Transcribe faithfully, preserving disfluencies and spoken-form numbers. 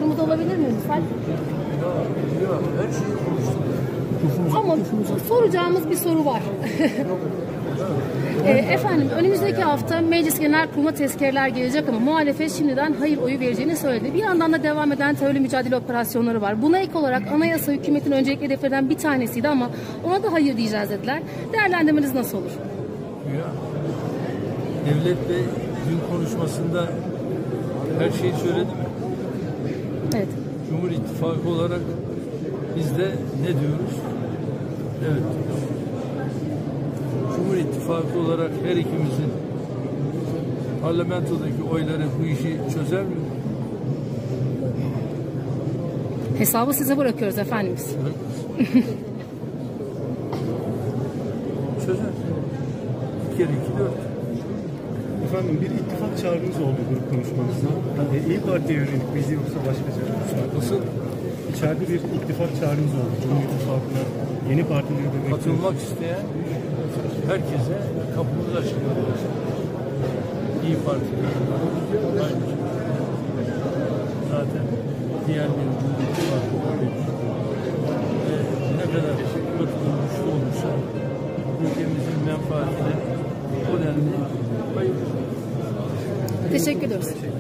yorumu da olabilir mi lütfen? Yok, her şeyi konuştuk. Ama soracağımız bir soru var. e, efendim önümüzdeki hafta Meclis Genel Kurulu'na tezkereler gelecek ama muhalefet şimdiden hayır oyu vereceğini söyledi. Bir yandan da devam eden terörle mücadele operasyonları var. Buna ek olarak anayasa hükümetin öncelikli hedeflerinden bir tanesiydi ama ona da hayır diyeceğiz dediler. Değerlendirmeniz nasıl olur? Ya, Devlet Bey dün konuşmasında her şeyi söyledi mi? Evet. Cumhur İttifakı olarak biz de ne diyoruz? Evet. Cumhur İttifakı olarak her ikimizin parlamentodaki oyları bu işi çözer mi? Hesabı size bırakıyoruz efendimiz. Çözer. Bir kere iki dört. Efendim bir ittifak çağrınız oldu grup konuşmanızda. Yani İYİ Parti'ye yönelik bizi yoksa başkaca? Nasıl? İçeride bir ittifak çağrınız oldu. Cumhur İttifakı'na yeni partileri de katılmak isteyen herkese kapımız açık. İYİ Parti'de zaten diğer bir Cumhur İttifakı ve ne kadar katılım güçlü olursa ülkemizin menfaatine o denli bayılır. Teşekkür ederiz.